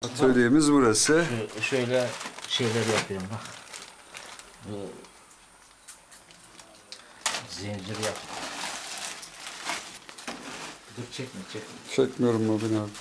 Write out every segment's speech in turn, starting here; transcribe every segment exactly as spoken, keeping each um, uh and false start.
Atölyemiz burası. Şu, şöyle şeyler yapıyorum bak. Bu zincir yap. Dur çekme çekme. Çekmiyorum Mobin abi.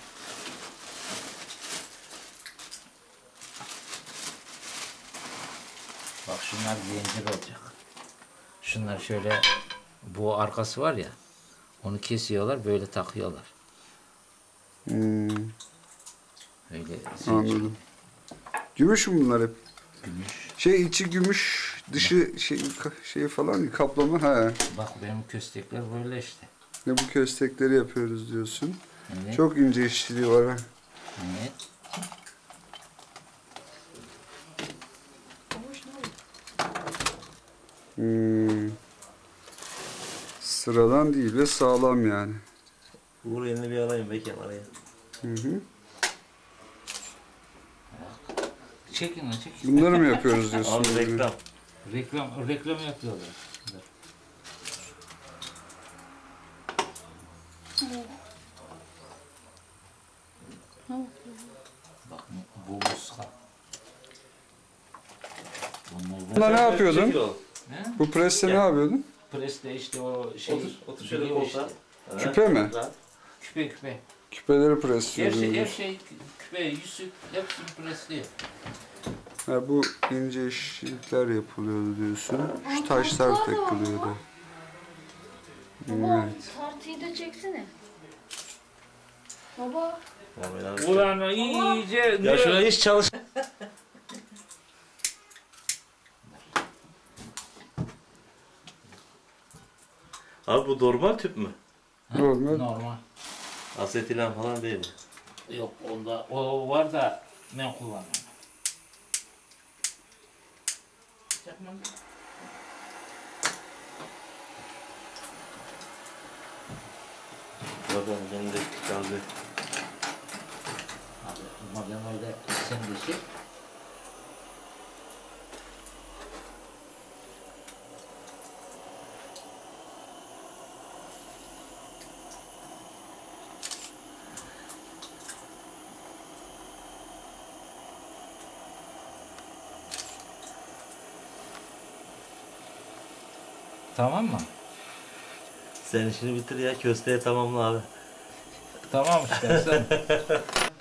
Bak şunlar zincir olacak. Şunlar şöyle bu arkası var ya. Onu kesiyorlar böyle takıyorlar. Hmm, Öyle zincir. anladım. Gümüş mü bunlar hep? Gümüş. Şey içi gümüş, dışı şey şey falan kaplama ha. Bak benim köstekler böyle işte. Ne bu köstekleri yapıyoruz diyorsun. Evet. Çok ince işçiliği var ha. Evet. Hmm. Sıradan değil ve sağlam yani. Uğur elini bir alayım Bekir araya. Hı hı. Çekin lan çekin. Bunları mı yapıyoruz diyorsun? Abi reklam. Reklam, reklam yapıyorlar. Dur. Bak bu muska. Bunlar Bunlar ne yapıyordun? Çekil oğlum. He? Bu preste ne yapıyordun? Preste işte o şey. Otur, otur şöyle biliyor koltuğa. işte. Küpe mi? Rahat. Küpe küpe. Küpeleri Her presliyordun. şey, her diyorsun. şey küpe, yüzük hepsini presliyor. Ha, bu ince işçilikler yapılıyordu diyorsun. Şu taşlar takılıyordu. Baba Evet. tartıyı da çeksene. Baba. Muhammed abi. Ulan iyice Ya şuna hiç çalış. Abi bu normal tüp mü? Normal. Normal. Asetilen falan değil. Yok onda o var da ben kullanmam. Yapmam. Bakalım benim de kaldı. Abi madem öyle sen de şey. Tamam mı? Sen işini bitir ya kösteği tamamla abi. Tamam işte sen.